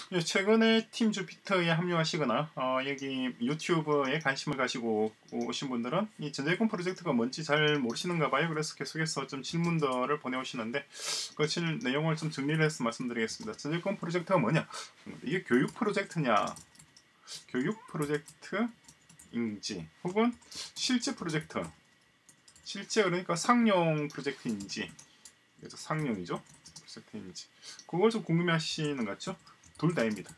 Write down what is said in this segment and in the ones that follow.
최근에 팀 주피터에 합류하시거나 여기 유튜브에 관심을 가지고 오신 분들은 이 전자여권 프로젝트가 뭔지 잘 모르시는가 봐요. 그래서 계속해서 좀 질문들을 보내오시는데 그 내용을 좀 정리를 해서 말씀드리겠습니다. 전자여권 프로젝트가 뭐냐? 이게 교육 프로젝트냐? 교육 프로젝트인지 혹은 실제 프로젝트, 실제 그러니까 상용 프로젝트인지, 그래서 상용이죠. 프로젝트인지 그걸 좀 궁금해하시는 것 같죠? 둘 다입니다.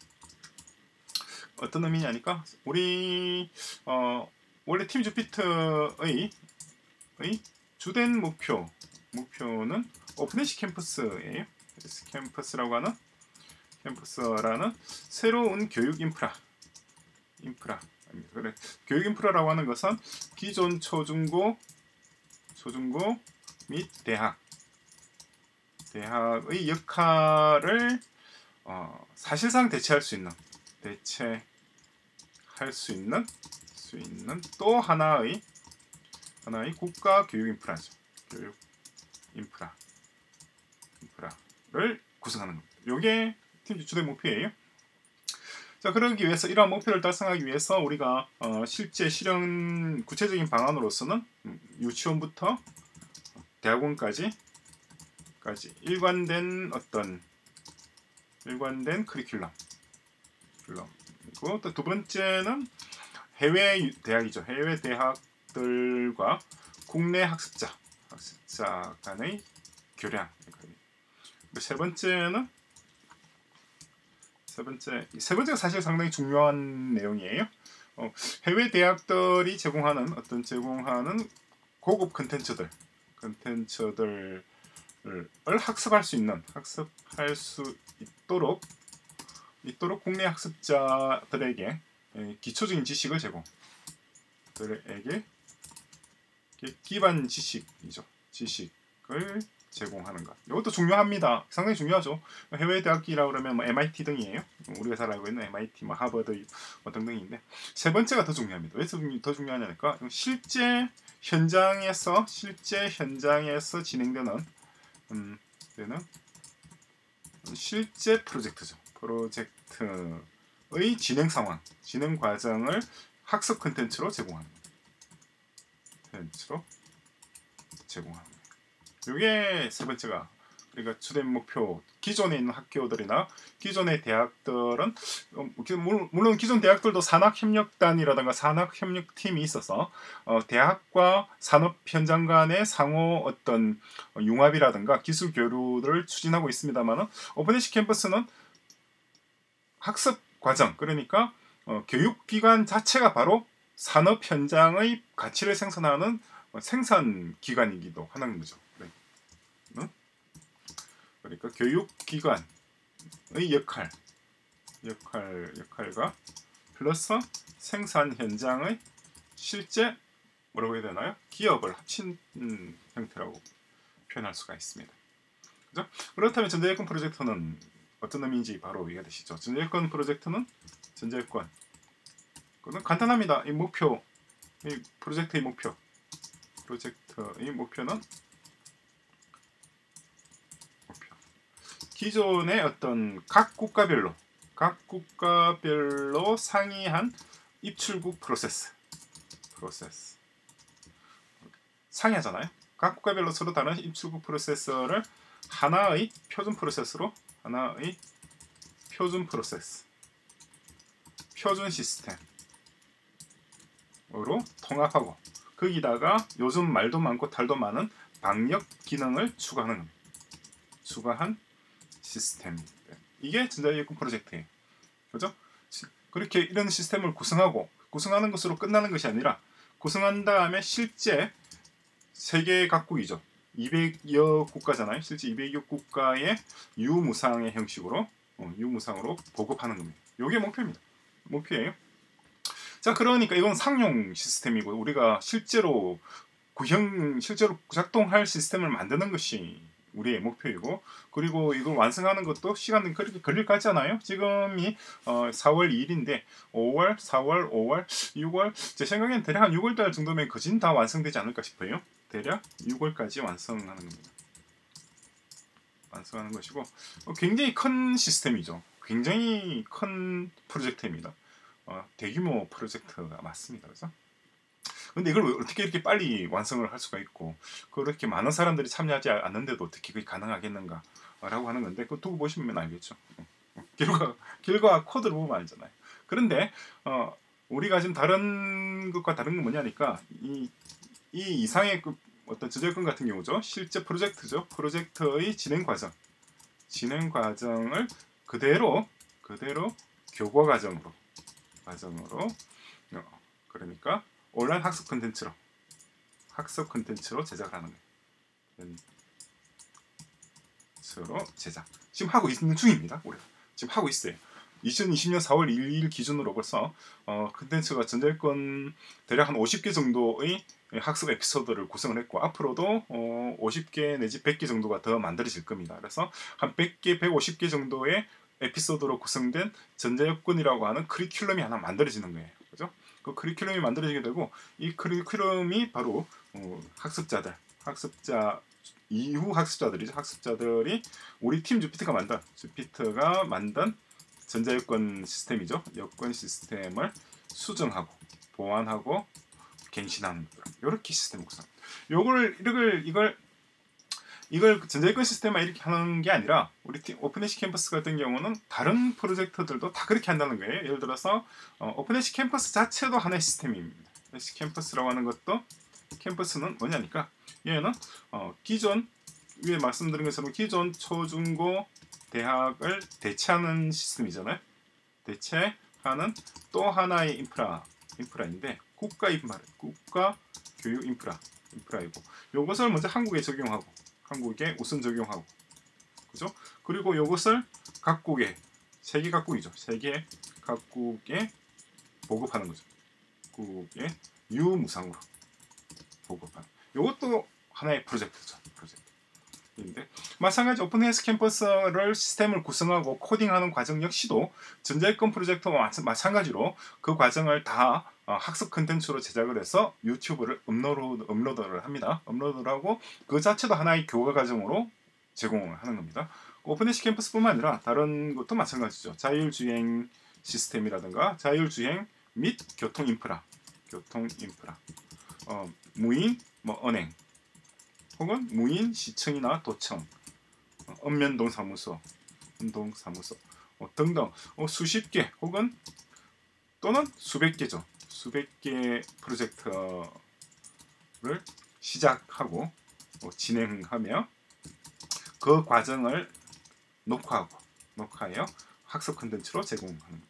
어떤 의미냐니까 우리 원래 팀 주피터의 주된 목표는 오픈에시 캠퍼스예요. 캠퍼스라는 새로운 교육 인프라. 그래. 교육 인프라라고 하는 것은 기존 초중고 및 대학의 역할을 사실상 대체할 수 있는 또 하나의 국가 교육 인프라죠. 교육 인프라를 구성하는 겁니다. 이게 팀 주된 목표예요. 자, 그러기 위해서 이러한 목표를 달성하기 위해서 우리가 실제 실현 구체적인 방안으로서는 유치원부터 대학원까지 일관된 커리큘럼. 그리고 또 두 번째는 해외 대학이죠. 해외 대학들과 국내 학습자 간의 교량. 세 번째가 사실 상당히 중요한 내용이에요. 해외 대학들이 제공하는 고급 컨텐츠들을 학습할 수 있도록 국내 학습자들에게 기초적인 지식을 기반 지식이죠. 지식을 제공하는 것. 이것도 중요합니다. 상당히 중요하죠. 해외 대학이라고 그러면 MIT 등이에요. 우리가 잘 알고 있는 MIT, 하버드 등등인데 세 번째가 더 중요합니다. 왜 더 중요하냐니까 실제 현장에서 진행되는 실제 프로젝트죠. 프로젝트의 진행 과정을 학습 컨텐츠로 제공하는 거예요. 이게 세 번째가 우리가 주된 목표. 기존에 있는 학교들이나 기존의 대학들은 물론 기존 대학들도 산학협력단이라든가 산학협력팀이 있어서 대학과 산업 현장 간의 상호 어떤 융합이라든가 기술 교류를 추진하고 있습니다만 오픈에시 캠퍼스는 학습 과정, 그러니까 교육기관 자체가 바로 산업 현장의 가치를 생산하는 생산 기관이기도 하는 거죠. 그러니까 교육기관의 역할과 플러스 생산 현장의 실제 뭐라고 해야 되나요? 기업을 합친 형태라고 표현할 수가 있습니다. 그죠? 그렇다면 전자여권 프로젝트는 어떤 의미인지 바로 이해가 되시죠? 전자여권 프로젝트는 간단합니다. 이 프로젝트의 목표는 기존의 어떤 각 국가별로 상이한 입출국 프로세스 상이하잖아요. 각 국가별로 서로 다른 입출국 프로세스를 하나의 표준 시스템으로 통합하고 거기다가 요즘 말도 많고 탈도 많은 방역 기능을 추가한 시스템. 이게 전자여권 프로젝트예요. 그죠? 그렇게 이런 시스템을 구성하는 것으로 끝나는 것이 아니라 구성한 다음에 실제 세계 각국이죠. 200여 국가잖아요. 실제 200여 국가의 유무상의 형식으로 유무상으로 보급하는 겁니다. 이게 목표예요. 자, 그러니까 이건 상용 시스템이고 우리가 실제로 작동할 시스템을 만드는 것이 우리의 목표이고, 그리고 이걸 완성하는 것도 시간이 그렇게 걸릴 것 같잖아요. 지금이 4월 2일인데 5월, 4월, 5월, 6월 제 생각엔 대략 한 6월달 정도면 거진 다 완성되지 않을까 싶어요. 대략 6월까지 완성하는 겁니다. 완성하는 것이고 굉장히 큰 시스템이죠. 굉장히 큰 프로젝트입니다. 대규모 프로젝트가 맞습니다. 그래서 근데 이걸 어떻게 이렇게 빨리 완성을 할 수가 있고 그렇게 많은 사람들이 참여하지 않는데도 어떻게 그게 가능하겠는가 라고 하는 건데 그거 두고 보시면 알겠죠. 결과 코드를 보면 알잖아요. 그런데 우리가 지금 다른 것과 다른 건 뭐냐니까 이 이상의 그 어떤 저작권 같은 경우죠. 실제 프로젝트죠. 프로젝트의 진행 과정을 그대로 교과 과정으로 그러니까 온라인 학습 콘텐츠로 제작을 하는 거예요. 콘텐츠로 제작. 지금 하고 있는 중입니다. 우리가 지금 하고 있어요. 2020년 4월 1일 기준으로 벌써 콘텐츠가 전자권 대략 한 50개 정도의 학습 에피소드를 구성을 했고 앞으로도 50개 내지 100개 정도가 더 만들어질 겁니다. 그래서 한 100개, 150개 정도의 에피소드로 구성된 전자여권이라고 하는 커리큘럼이 하나 만들어지는 거예요. 그죠? 그 커리큘럼이 만들어지게 되고 이 커리큘럼이 바로 이후 학습자들이죠. 학습자들이 우리 팀 주피터가 만든 전자여권 시스템이죠. 여권 시스템을 수정하고 보완하고 갱신하는 이렇게 시스템을 구성. 이걸 전자여권 시스템만 이렇게 하는 게 아니라 우리 팀 오픈에시 캠퍼스 같은 경우는 다른 프로젝트들도 다 그렇게 한다는 거예요. 예를 들어서 오픈에시 캠퍼스 자체도 하나의 시스템입니다. 에시 캠퍼스라고 하는 것도 캠퍼스는 뭐냐니까 얘는 기존 위에 말씀드린 것처럼 기존 초중고 대학을 대체하는 시스템이잖아요. 대체하는 또 하나의 인프라인데 국가 교육 인프라이고 이것을 먼저 한국에 우선 적용하고 그죠? 그리고 이것을 세계 각국에 보급하는 거죠. 국에 유무상으로 보급하는. 이것도 하나의 프로젝트죠. 인데 마찬가지 오픈헬스 캠퍼스를 시스템을 구성하고 코딩하는 과정 역시도 전자여권 프로젝트와 마찬가지로 그 과정을 다 학습 콘텐츠로 제작을 해서 유튜브를 업로드를 합니다. 업로드를 하고 그 자체도 하나의 교과 과정으로 제공을 하는 겁니다. 오픈헬스 캠퍼스뿐만 아니라 다른 것도 마찬가지죠. 자율주행 시스템이라든가 자율주행 및 교통 인프라, 무인 은행 혹은 무인 시청이나 도청, 읍면동사무소 등등 수십 개 혹은 또는 수백 개죠. 수백 개 프로젝트를 시작하고 진행하며 그 과정을 녹화하여 학습 콘텐츠로 제공하고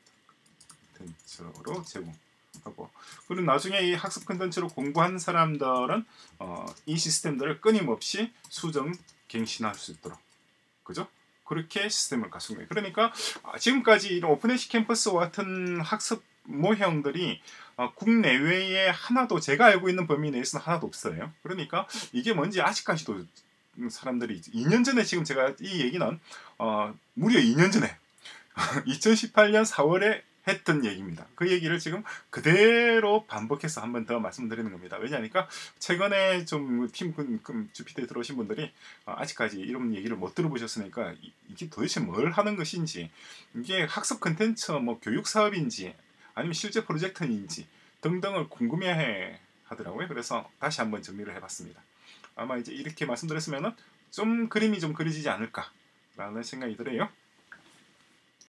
그리고 나중에 이 학습 콘텐츠로 공부한 사람들은 이 시스템들을 끊임없이 수정 갱신할 수 있도록 그죠? 그렇게 시스템을 갖춘 거예요. 그러니까 지금까지 이런 오픈에시 캠퍼스와 같은 학습 모형들이 국내외에 하나도 제가 알고 있는 범위 내에서는 하나도 없어요. 그러니까 이게 뭔지 아직까지도 사람들이 2년 전에 지금 제가 이 얘기는 무려 2년 전에 2018년 4월에 했던 얘기입니다. 그 얘기를 지금 그대로 반복해서 한 번 더 말씀드리는 겁니다. 왜냐하니까 최근에 좀 팀 주피터에 들어오신 분들이 아직까지 이런 얘기를 못 들어보셨으니까 이게 도대체 뭘 하는 것인지 이게 학습 콘텐츠 교육 사업인지 아니면 실제 프로젝트인지 등등을 궁금해해 하더라고요. 그래서 다시 한번 정리를 해봤습니다. 아마 이제 이렇게 말씀드렸으면은 좀 그림이 좀 그려지지 않을까라는 생각이 들어요.